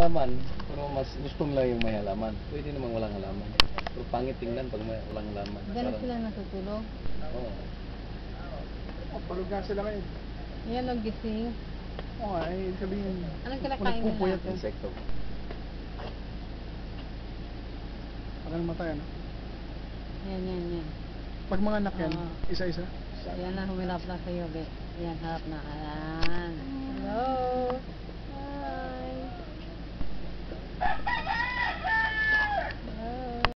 halaman, pero mas gusto nila yung may halaman. Pwede namang walang halaman. Pero pangit tingnan pag may walang halaman. Ganun sila natutulog. Oo. Palog nga sila ngayon. Yan ang gising. Oo nga, sabihin. Anong kinakain nila? Pupuyat yung Insekto. Parang mata yan. Yan. Pag mga anak yan, Oo. isa-isa. Yan na, humirap na sa'yo, be. Yan, harap na. Ayan. Hello.